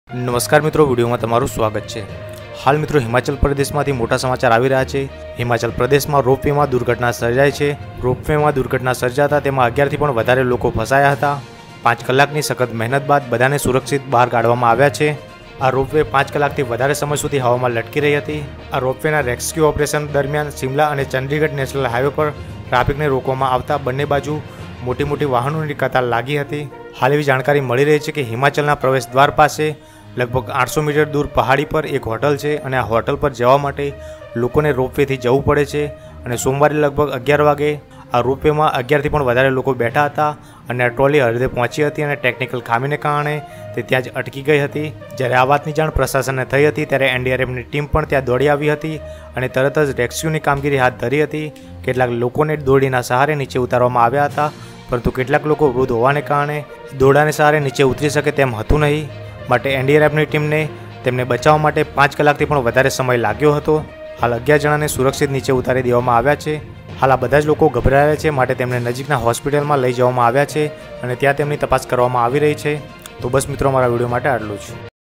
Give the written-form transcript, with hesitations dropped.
નમસ્કાર મિત્રો, વિડીયોમાં તમારું સ્વાગત છે। હાલ મિત્રો હિમાચલ પ્રદેશમાંથી મોટા સમાચાર આવી રહ્યા છે। હિમાચલ પ્રદેશમાં રોપવેમાં દુર્ઘટના સર્જાઈ છે। રોપવેમાં દુર્ઘટના સર્જાતા તેમાં 11થી પણ વધારે લોકો ફસાયા હતા। 5 કલાકની સખત મહેનત બાદ બધાને સુરક્ષિત બહાર કાઢવામાં આવ્યા છે। આ રોપવે 5 કલાકથી વધારે સમય સુધી હવામાં લટકી રહી હતી। આ રોપવેના રેસ્ક્યુ ઓપરેશન દરમિયાન શિમલા અને ચંડીગઢ નેશનલ હાઈવે પર ટ્રાફિકને રોકવામાં આવતા બંને બાજુ મોટી વાહનોની કતાર લાગી હતી। હાલ એવી જાણકારી મળી રહી છે કે હિમાચલના પ્રવેશ દ્વાર પાસે લગભગ 800 મીટર દૂર પહાડી પર એક હોટલ છે અને આ હોટલ પર જવા માટે લોકોને રોપવેથી જવું પડે છે અને સોમવારે લગભગ 11 વાગે આ રોપવેમાં 11થી પણ વધારે લોકો બેઠા હતા અને આ ટ્રોલી હૃદય પહોંચી હતી અને ટેકનિકલ ખામીને કારણે તે ત્યાં જ અટકી ગઈ હતી। જ્યારે આ વાતની જાણ પ્રશાસનને થઈ હતી ત્યારે એનડીઆરએફની ટીમ પણ ત્યાં દોડી આવી હતી અને તરત જ રેસ્ક્યુની કામગીરી હાથ ધરી હતી। કેટલાક લોકોને દોરડીના સહારે નીચે ઉતારવામાં આવ્યા હતા, પરંતુ કેટલાક લોકો વૃદ્ધ હોવાને કારણે દોરડાને સહારે નીચે ઉતરી શકે તેમ હતું નહીં, માટે એનડીઆરએફની ટીમને તેમને બચાવવા માટે 5 કલાકથી પણ વધારે સમય લાગ્યો હતો। હાલ 11 જણાને સુરક્ષિત નીચે ઉતારી દેવામાં આવ્યા છે। હાલ આ બધા જ લોકો ગભરાયા છે, માટે તેમને નજીકના હોસ્પિટલમાં લઈ જવામાં આવ્યા છે અને ત્યાં તેમની તપાસ કરવામાં આવી રહી છે। તો બસ મિત્રો, મારા વિડીયો માટે આટલું જ।